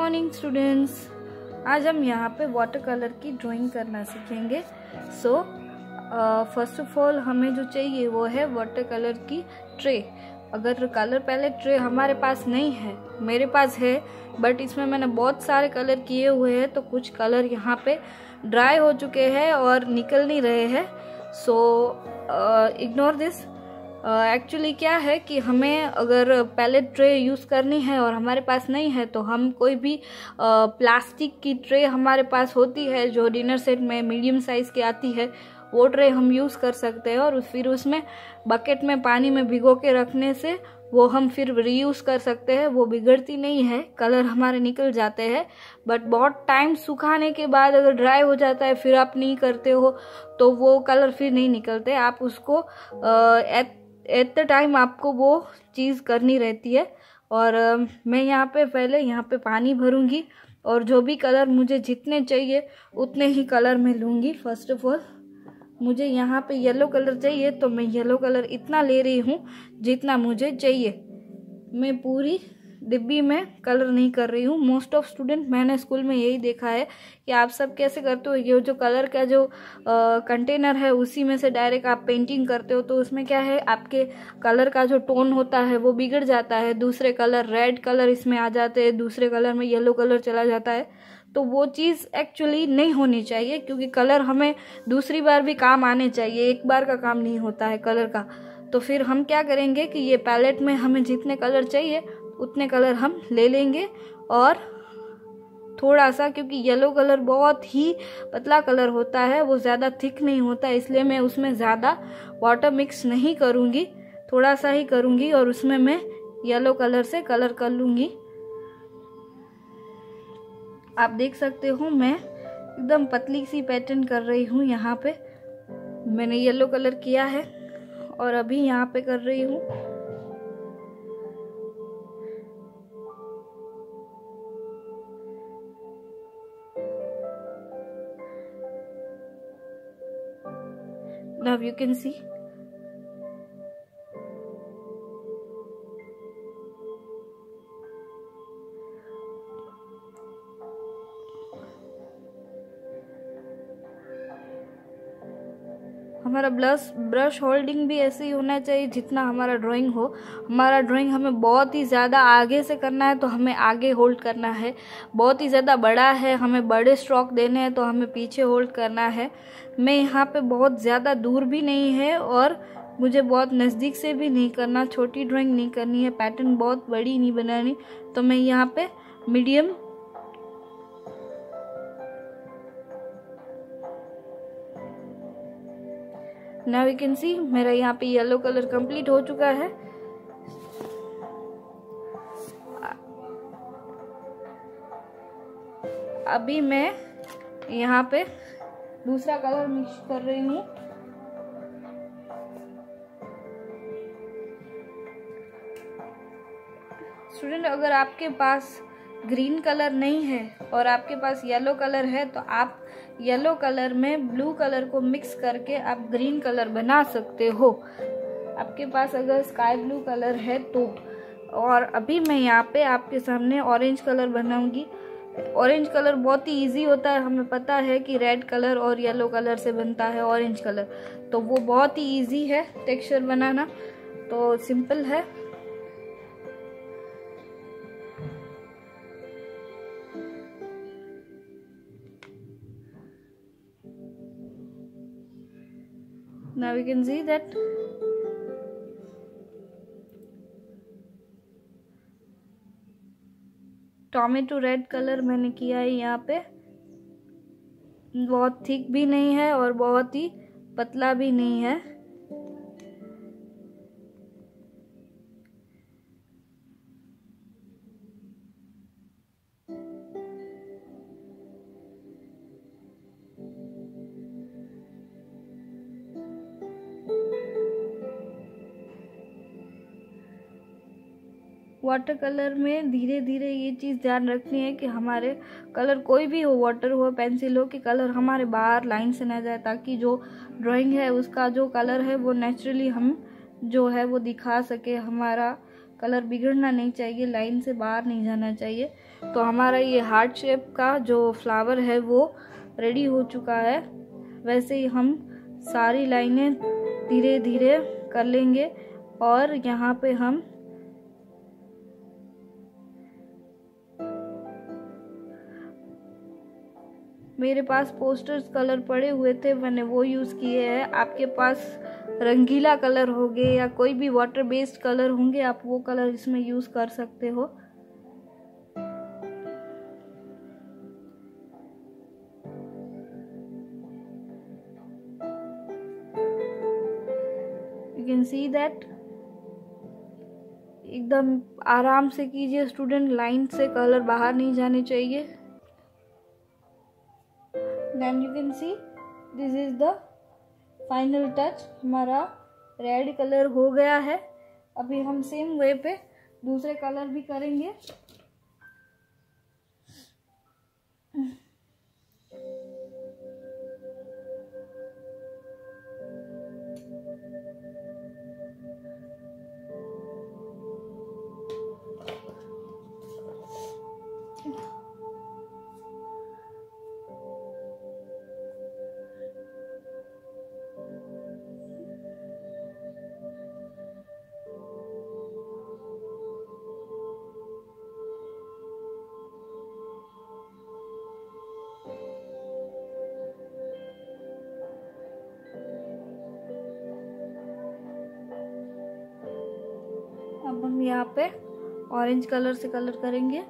Morning students. आज हम यहाँ पे वाटर कलर की ड्राइंग करना सीखेंगे। फर्स्ट ऑफ ऑल हमें जो चाहिए वो है वाटर कलर की ट्रे। अगर कलर पैलेट ट्रे हमारे पास नहीं है, मेरे पास है बट इसमें मैंने बहुत सारे कलर किए हुए हैं, तो कुछ कलर यहाँ पे ड्राई हो चुके हैं और निकल नहीं रहे हैं। So ignore this. एक्चुअली क्या है कि हमें अगर पैलेट ट्रे यूज़ करनी है और हमारे पास नहीं है, तो हम कोई भी प्लास्टिक की ट्रे हमारे पास होती है जो डिनर सेट में मीडियम साइज़ की आती है, वो ट्रे हम यूज़ कर सकते हैं। और फिर उसमें बकेट में पानी में भिगो के रखने से वो हम फिर रीयूज़ कर सकते हैं। वो बिगड़ती नहीं है, कलर हमारे निकल जाते हैं, बट बहुत टाइम सुखाने के बाद अगर ड्राई हो जाता है फिर आप नहीं करते हो तो वो कलर फिर नहीं निकलते। आप उसको एट द टाइम आपको वो चीज़ करनी रहती है। और मैं यहाँ पे पहले यहाँ पे पानी भरूंगी और जो भी कलर मुझे जितने चाहिए उतने ही कलर मैं लूँगी। फर्स्ट ऑफ ऑल मुझे यहाँ पे येलो कलर चाहिए, तो मैं येलो कलर इतना ले रही हूँ जितना मुझे चाहिए। मैं पूरी डिब्बी में कलर नहीं कर रही हूँ। मोस्ट ऑफ स्टूडेंट, मैंने स्कूल में यही देखा है कि आप सब कैसे करते हो, ये जो कलर का जो कंटेनर है उसी में से डायरेक्ट आप पेंटिंग करते हो, तो उसमें क्या है आपके कलर का जो टोन होता है वो बिगड़ जाता है। दूसरे कलर रेड कलर इसमें आ जाते हैं, दूसरे कलर में येलो कलर चला जाता है। तो वो चीज़ एक्चुअली नहीं होनी चाहिए, क्योंकि कलर हमें दूसरी बार भी काम आने चाहिए, एक बार का काम नहीं होता है कलर का। तो फिर हम क्या करेंगे कि ये पैलेट में हमें जितने कलर चाहिए उतने कलर हम ले लेंगे। और थोड़ा सा, क्योंकि येलो कलर बहुत ही पतला कलर होता है, वो ज़्यादा थिक नहीं होता, इसलिए मैं उसमें ज़्यादा वाटर मिक्स नहीं करूँगी, थोड़ा सा ही करूँगी और उसमें मैं येलो कलर से कलर कर लूँगी। आप देख सकते हो मैं एकदम पतली सी पैटर्न कर रही हूँ। यहाँ पे मैंने येलो कलर किया है और अभी यहाँ पे कर रही हूँ। Now you can see हमारा ब्रश होल्डिंग भी ऐसे ही होना चाहिए जितना हमारा ड्राइंग हो। हमारा ड्राइंग हमें बहुत ही ज़्यादा आगे से करना है तो हमें आगे होल्ड करना है, बहुत ही ज़्यादा बड़ा है हमें बड़े स्ट्रोक देने हैं तो हमें पीछे होल्ड करना है। मैं यहाँ पे बहुत ज़्यादा दूर भी नहीं है और मुझे बहुत नज़दीक से भी नहीं करना, छोटी ड्राइंग नहीं करनी है, पैटर्न बहुत बड़ी नहीं बनानी, तो मैं यहाँ पे medium now you can see मेरा यहाँ पे येलो कलर कंप्लीट हो चुका है। अभी मैं यहाँ पे दूसरा कलर मिक्स कर रही हूँ। स्टूडेंट, अगर आपके पास ग्रीन कलर नहीं है और आपके पास येलो कलर है, तो आप येलो कलर में ब्लू कलर को मिक्स करके आप ग्रीन कलर बना सकते हो। आपके पास अगर स्काई ब्लू कलर है तो। और अभी मैं यहाँ पे आपके सामने ऑरेंज कलर बनाऊंगी। ऑरेंज कलर बहुत ही इजी होता है, हमें पता है कि रेड कलर और येलो कलर से बनता है ऑरेंज कलर, तो वो बहुत ही इजी है टेक्सचर बनाना, तो सिंपल है। Now we can see that tomato red colour मैंने किया है। यहाँ पे बहुत थिक भी नहीं है और बहुत ही पतला भी नहीं है। वाटर कलर में धीरे धीरे ये चीज़ ध्यान रखनी है कि हमारे कलर कोई भी हो, वाटर हो पेंसिल हो, कि कलर हमारे बाहर लाइन से ना जाए, ताकि जो ड्राइंग है उसका जो कलर है वो नेचुरली हम जो है वो दिखा सके, हमारा कलर बिगड़ना नहीं चाहिए, लाइन से बाहर नहीं जाना चाहिए। तो हमारा ये हार्ट शेप का जो फ्लावर है वो रेडी हो चुका है। वैसे ही हम सारी लाइनें धीरे धीरे कर लेंगे। और यहाँ पे हम मेरे पास पोस्टर्स कलर पड़े हुए थे, मैंने वो यूज़ किए हैं। आपके पास रंगीला कलर होंगे या कोई भी वाटर बेस्ड कलर होंगे, आप वो कलर इसमें यूज़ कर सकते हो। यू कैन सी दैट एकदम आराम से कीजिए स्टूडेंट, लाइन से कलर बाहर नहीं जाने चाहिए। Then you can see this is the final touch। हमारा रेड कलर हो गया है। अभी हम सेम वे पे दूसरे कलर भी करेंगे। अब हम यहाँ पे ऑरेंज कलर से कलर करेंगे।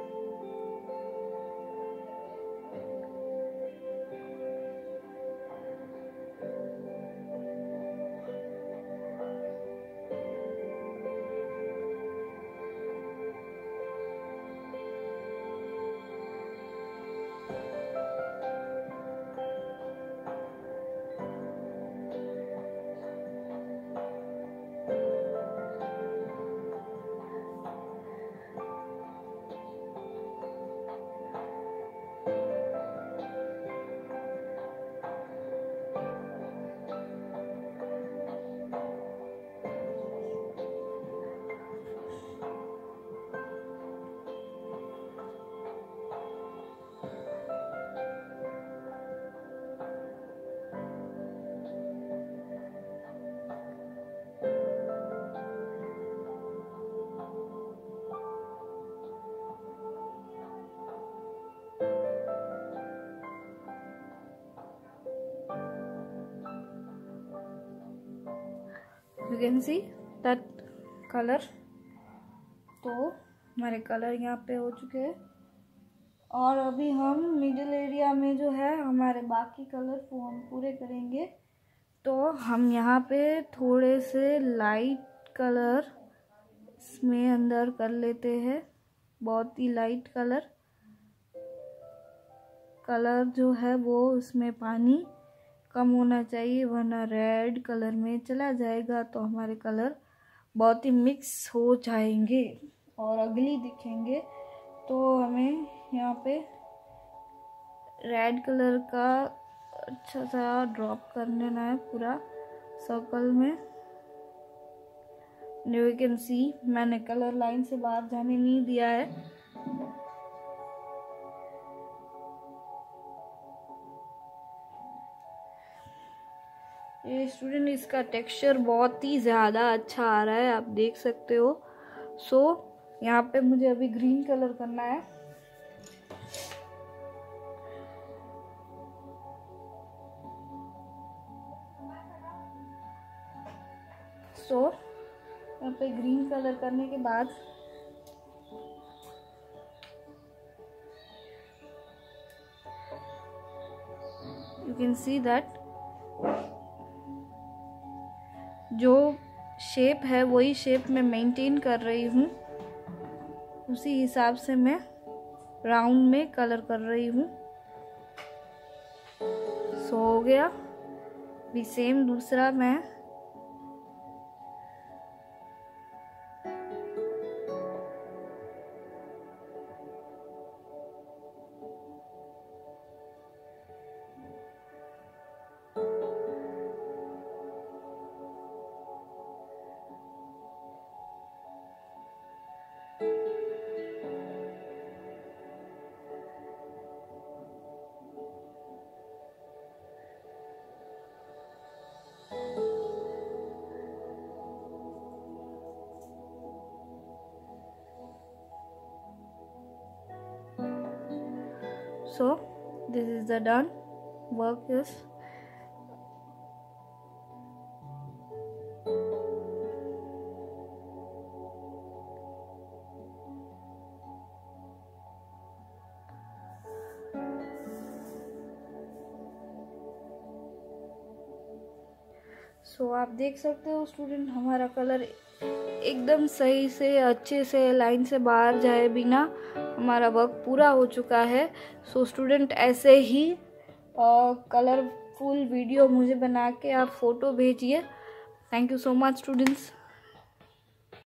You can see that color। तो हमारे कलर यहाँ पे हो चुके हैं। और अभी हम मिडिल एरिया में जो है हमारे बाकी कलर वो हम पूरे करेंगे। तो हम यहाँ पे थोड़े से लाइट कलर इसमें अंदर कर लेते हैं, बहुत ही लाइट कलर। कलर जो है वो उसमें पानी कम होना चाहिए, वरना रेड कलर में चला जाएगा तो हमारे कलर बहुत ही मिक्स हो जाएंगे और अगली दिखेंगे। तो हमें यहाँ पे रेड कलर का अच्छा सा ड्रॉप कर लेना है पूरा सर्कल में। यू कैन सी मैंने कलर लाइन से बाहर जाने नहीं दिया है। ये स्टूडेंट इसका टेक्सचर बहुत ही ज़्यादा अच्छा आ रहा है, आप देख सकते हो। सो यहाँ पे मुझे अभी ग्रीन कलर करना है। सो यहाँ पे ग्रीन कलर करने के बाद यू कैन सी दैट जो शेप है वही शेप मैं मेंटेन कर रही हूँ, उसी हिसाब से मैं राउंड में कलर कर रही हूँ। सो हो गया। भी सेम दूसरा मैं So this is the done work is. आप देख सकते हो स्टूडेंट, हमारा कलर एकदम सही से अच्छे से लाइन से बाहर जाए बिना हमारा वर्क पूरा हो चुका है। स्टूडेंट ऐसे ही कलरफुल वीडियो मुझे बना के आप फ़ोटो भेजिए। Thank you so much students.